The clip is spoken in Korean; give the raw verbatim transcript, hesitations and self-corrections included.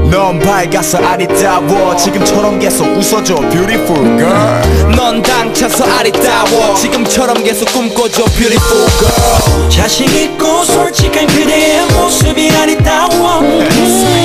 넌 밝아서 아리따워 지금처럼 계속 웃어줘 beautiful girl. 넌 당차서 아리따워 지금처럼 계속 꿈꿔줘 beautiful girl. 자신있고 솔직한 그대의 모습이 아리따워